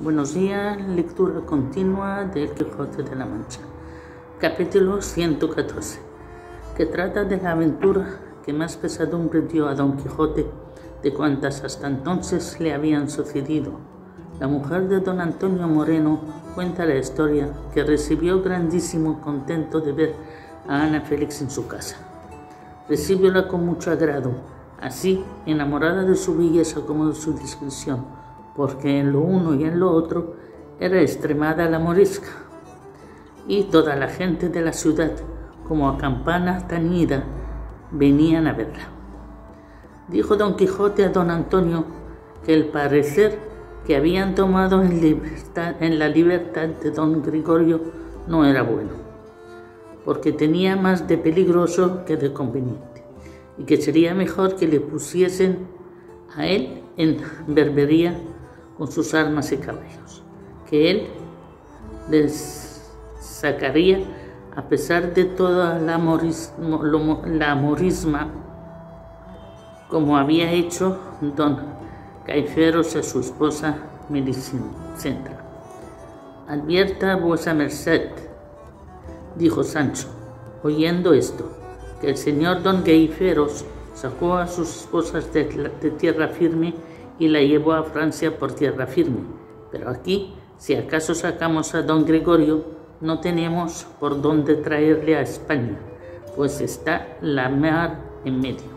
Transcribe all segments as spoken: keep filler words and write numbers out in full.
Buenos días, lectura continua del Quijote de la Mancha, capítulo ciento catorce, que trata de la aventura que más pesadumbre dio a Don Quijote de cuantas hasta entonces le habían sucedido. La mujer de don Antonio Moreno cuenta la historia que recibió grandísimo contento de ver a Ana Félix en su casa. Recibióla con mucho agrado, así enamorada de su belleza como de su discreción, porque en lo uno y en lo otro era extremada la morisca, y toda la gente de la ciudad, como a campana tañida, venían a verla. Dijo don Quijote a don Antonio que el parecer que habían tomado en, libertad, en la libertad de don Gregorio no era bueno, porque tenía más de peligroso que de conveniente, y que sería mejor que le pusiesen a él en berbería con sus armas y caballos, que él les sacaría a pesar de toda la, morismo, lo, la morisma, como había hecho don Gaiferos a su esposa Melisendra. Advierta vuesa merced, dijo Sancho, oyendo esto, que el señor don Gaiferos sacó a sus esposas de, de tierra firme y la llevó a Francia por tierra firme. Pero aquí, si acaso sacamos a don Gregorio, no tenemos por dónde traerle a España, pues está la mar en medio.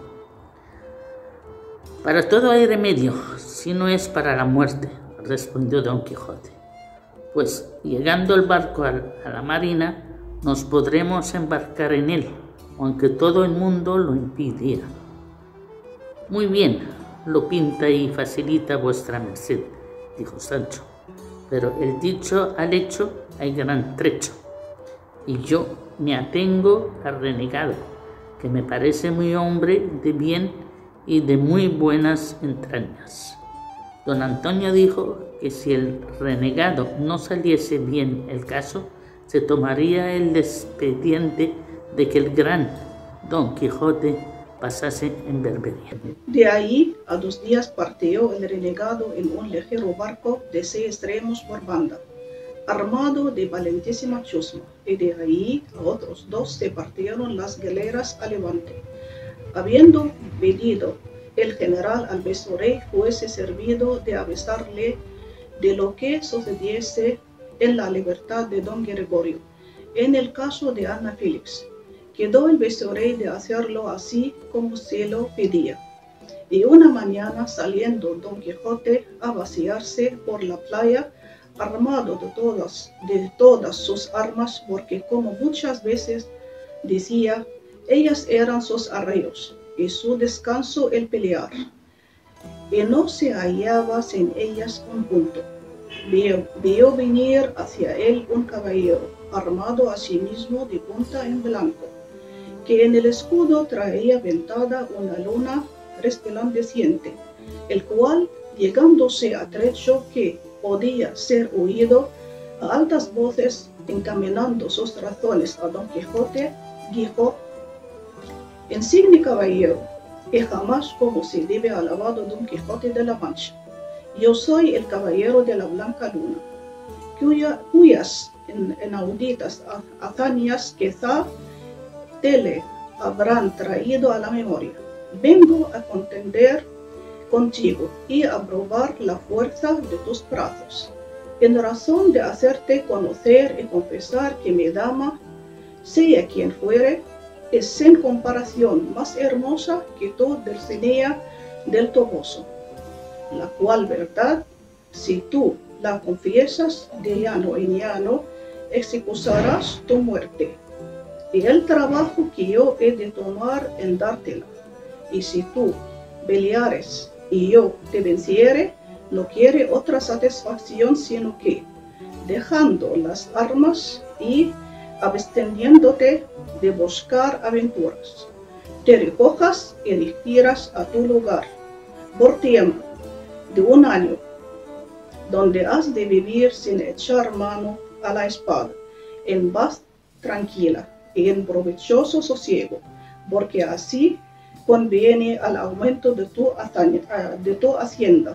Para todo hay remedio, si no es para la muerte, respondió don Quijote. Pues llegando el barco a la marina, nos podremos embarcar en él, aunque todo el mundo lo impidiera. Muy bien, lo pinta y facilita vuestra merced, dijo Sancho, pero el dicho al hecho hay gran trecho, y yo me atengo al renegado, que me parece muy hombre de bien y de muy buenas entrañas. Don Antonio dijo que si el renegado no saliese bien el caso, se tomaría el expediente de que el gran Don Quijote pasase en berbería. De ahí a dos días partió el renegado en un ligero barco de seis extremos por banda, armado de valentísima chusma, y de ahí a otros dos se partieron las galeras a levante, habiendo pedido el general al vicerey fuese servido de avisarle de lo que sucediese en la libertad de don Gregorio. En el caso de Ana Félix, quedó el vicerey de hacerlo así como se lo pedía. Y una mañana, saliendo don Quijote a vaciarse por la playa, armado de todas, de todas sus armas, porque como muchas veces decía, ellas eran sus arreos, y su descanso el pelear, y no se hallaba sin ellas un punto. Vio, vio venir hacia él un caballero, armado asimismo de punta en blanco, que en el escudo traía ventada una luna resplandeciente, el cual, llegándose a trecho que podía ser oído a altas voces, encaminando sus razones a don Quijote, dijo: insigne caballero, y jamás como se debe alabado don Quijote de la Mancha, yo soy el caballero de la blanca luna, cuya, cuyas inauditas hazañas quizá te le habrán traído a la memoria. Vengo a contender contigo y a probar la fuerza de tus brazos, en razón de hacerte conocer y confesar que mi dama, sea quien fuere, es sin comparación más hermosa que tú, Dulcinea del Toboso, la cual verdad, si tú la confiesas de llano en llano, excusarás tu muerte y el trabajo que yo he de tomar en dártela. Y si tú peleares y yo te venciere, no quiere otra satisfacción sino que, dejando las armas y absteniéndote de buscar aventuras, te recojas y retiras a tu lugar por tiempo de un año, donde has de vivir sin echar mano a la espada, en paz tranquila y en provechoso sosiego, porque así conviene al aumento de tu, hazaña, de tu hacienda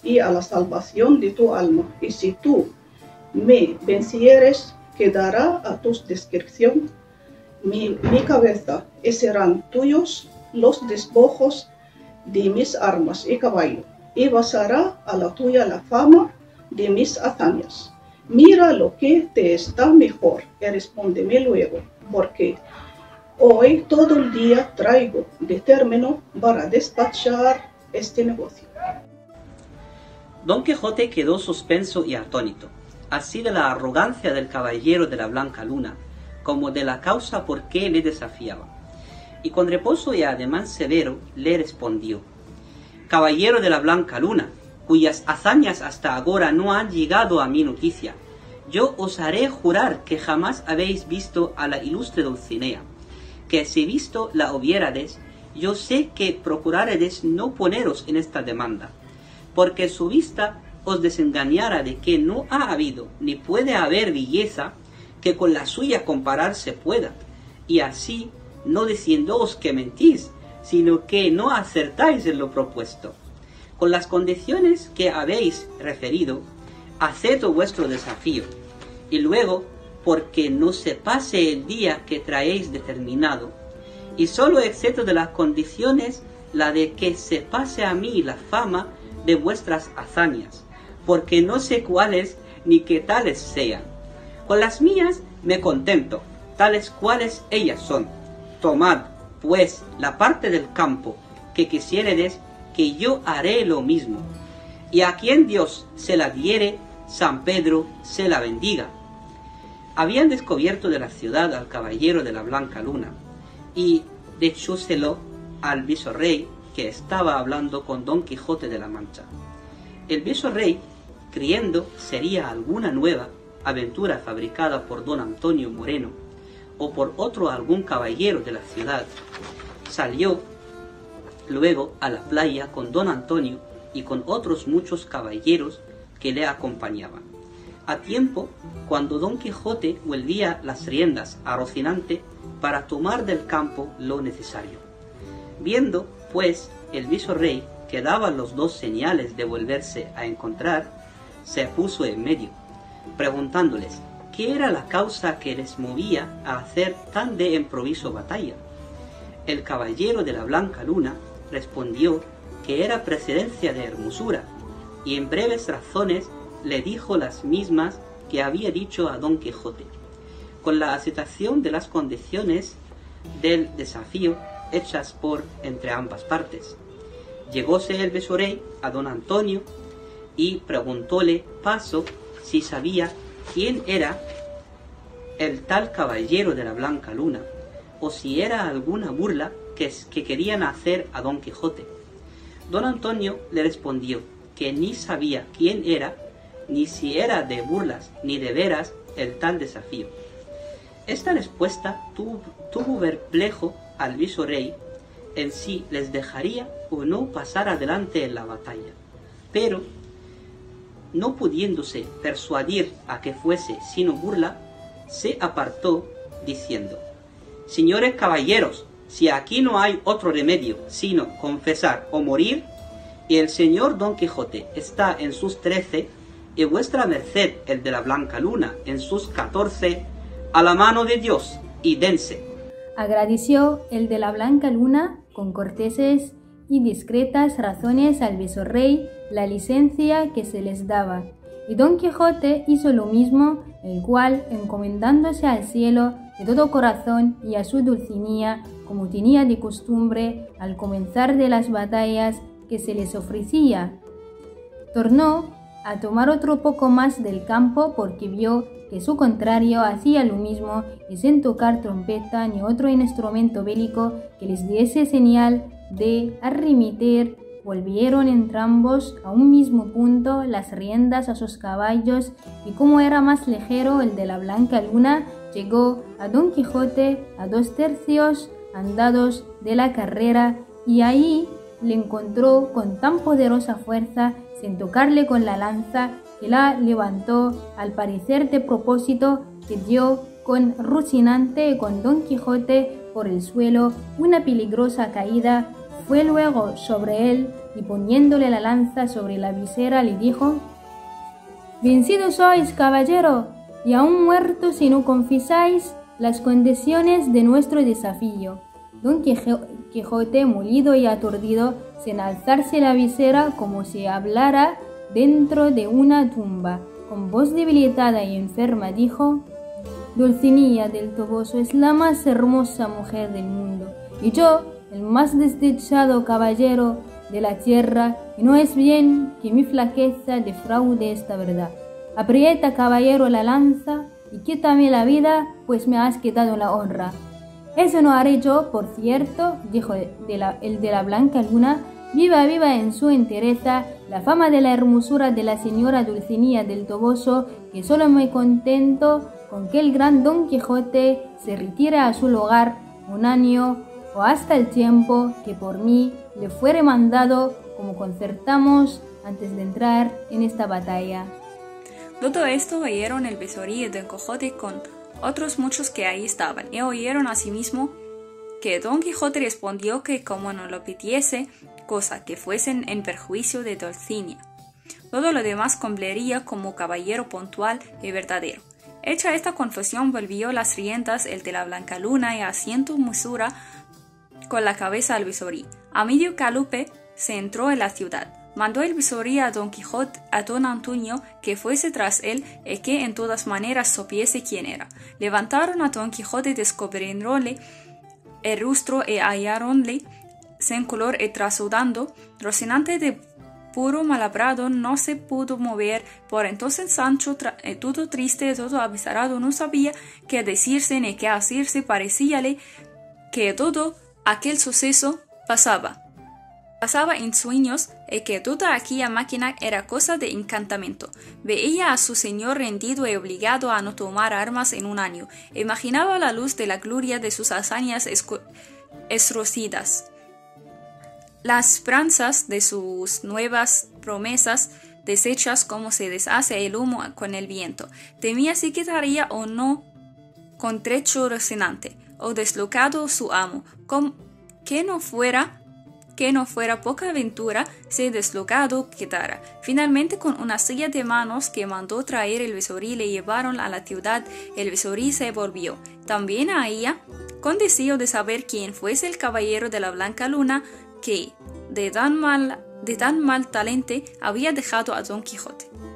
y a la salvación de tu alma. Y si tú me vencieres, quedará a tu descripción mi, mi cabeza, y serán tuyos los despojos de mis armas y caballo, y basará a la tuya la fama de mis hazañas. Mira lo que te está mejor, y respóndeme luego, porque hoy todo el día traigo de término para despachar este negocio. Don Quijote quedó suspenso y atónito, así de la arrogancia del caballero de la Blanca Luna, como de la causa por qué le desafiaba. Y con reposo y ademán severo le respondió: Caballero de la Blanca Luna, cuyas hazañas hasta ahora no han llegado a mi noticia, yo os haré jurar que jamás habéis visto a la ilustre Dulcinea, que si visto la hubiérades, yo sé que procuraredes no poneros en esta demanda, porque su vista os desengañara de que no ha habido ni puede haber belleza que con la suya compararse pueda, y así no diciéndoos que mentís, sino que no acertáis en lo propuesto. Con las condiciones que habéis referido, acepto vuestro desafío, y luego, porque no se pase el día que traéis determinado, y solo excepto de las condiciones la de que se pase a mí la fama de vuestras hazañas, porque no sé cuáles ni qué tales sean. Con las mías me contento, tales cuales ellas son. Tomad, pues, la parte del campo que quisiéredes, que yo haré lo mismo. Y a quien Dios se la diere, San Pedro se la bendiga. Habían descubierto de la ciudad al caballero de la Blanca Luna, y echóselo al visorrey, que estaba hablando con Don Quijote de la Mancha. El visorrey, creyendo sería alguna nueva aventura fabricada por don Antonio Moreno, o por otro algún caballero de la ciudad, salió luego a la playa con don Antonio y con otros muchos caballeros que le acompañaban, a tiempo cuando Don Quijote volvía las riendas a Rocinante para tomar del campo lo necesario. Viendo, pues, el visorrey que daban los dos señales de volverse a encontrar, se puso en medio, preguntándoles qué era la causa que les movía a hacer tan de improviso batalla. El caballero de la Blanca Luna respondió que era precedencia de hermosura, y en breves razones le dijo las mismas que había dicho a Don Quijote, con la aceptación de las condiciones del desafío hechas por entre ambas partes. Llegóse el visorrey a don Antonio y preguntóle paso si sabía quién era el tal caballero de la Blanca Luna, o si era alguna burla que, que querían hacer a Don Quijote. Don Antonio le respondió que ni sabía quién era, ni si era de burlas ni de veras el tal desafío. Esta respuesta tuvo, tuvo perplejo al visorrey en si les dejaría o no pasar adelante en la batalla, pero no pudiéndose persuadir a que fuese sino burla, se apartó diciendo: Señores caballeros, si aquí no hay otro remedio sino confesar o morir, y el señor Don Quijote está en sus trece, y vuestra merced el de la Blanca Luna en sus catorce, a la mano de Dios, y dense. Agradeció el de la Blanca Luna con corteses y discretas razones al visorrey la licencia que se les daba, y Don Quijote hizo lo mismo, el cual, encomendándose al cielo de todo corazón y a su Dulcinea, como tenía de costumbre al comenzar de las batallas que se les ofrecía, tornó a tomar otro poco más del campo, porque vio que su contrario hacía lo mismo, y sin tocar trompeta ni otro instrumento bélico que les diese señal de arremitir, volvieron entrambos a un mismo punto las riendas a sus caballos, y como era más ligero el de la Blanca Luna, llegó a Don Quijote a dos tercios andados de la carrera, y ahí le encontró con tan poderosa fuerza, sin tocarle con la lanza, que la levantó al parecer de propósito, que dio con Rocinante y con Don Quijote por el suelo una peligrosa caída, fue luego sobre él y poniéndole la lanza sobre la visera le dijo: «Vencido sois, caballero, y aún muerto si no confesáis las condiciones de nuestro desafío». Don Quijote, molido y aturdido, sin alzarse la visera como si hablara dentro de una tumba, con voz debilitada y enferma dijo: «Dulcinea del Toboso es la más hermosa mujer del mundo, y yo, el más desdichado caballero de la tierra, y no es bien que mi flaqueza defraude esta verdad. Aprieta, caballero, la lanza y quítame la vida, pues me has quitado la honra». «Eso no haré yo, por cierto», dijo de la, el de la blanca luna. «Viva, viva en su entereza la fama de la hermosura de la señora Dulcinea del Toboso, que solo me contento con que el gran Don Quijote se retire a su lugar un año o hasta el tiempo que por mí le fuere mandado, como concertamos antes de entrar en esta batalla». Todo esto oyeron el Besorí y Don Quijote con otros muchos que ahí estaban, y oyeron asimismo que Don Quijote respondió que como no lo pidiese, cosa que fuesen en perjuicio de Dulcinea, todo lo demás cumpliría como caballero puntual y verdadero. Hecha esta confesión, volvió las riendas el de la blanca luna y asiento mesura con la cabeza al Besorí. A medio galope se entró en la ciudad. Mandó el Besorí a Don Quijote, a Don Antonio, que fuese tras él y que en todas maneras supiese quién era. Levantaron a Don Quijote, descubriéronle el rostro y halláronle sin color y trasudando, Rocinante de puro malabrado no se pudo mover. Por entonces Sancho, eh, todo triste, todo avisarado, no sabía qué decirse ni qué hacerse. Parecíale que todo aquel suceso pasaba. Pasaba en sueños y que toda aquella máquina era cosa de encantamiento. Veía a su señor rendido y obligado a no tomar armas en un año. Imaginaba la luz de la gloria de sus hazañas esrocidas, las esperanzas de sus nuevas promesas deshechas como se deshace el humo con el viento. Temía si quedaría o no contrecho Rocinante, o deslocado su amo, como que no fuera que no fuera poca aventura si deslocado quedara. Finalmente, con una silla de manos que mandó traer el Besorí, le llevaron a la ciudad. El Besorí se volvió también a ella, con deseo de saber quién fuese el caballero de la blanca luna que de tan mal, de tan mal talente había dejado a Don Quijote.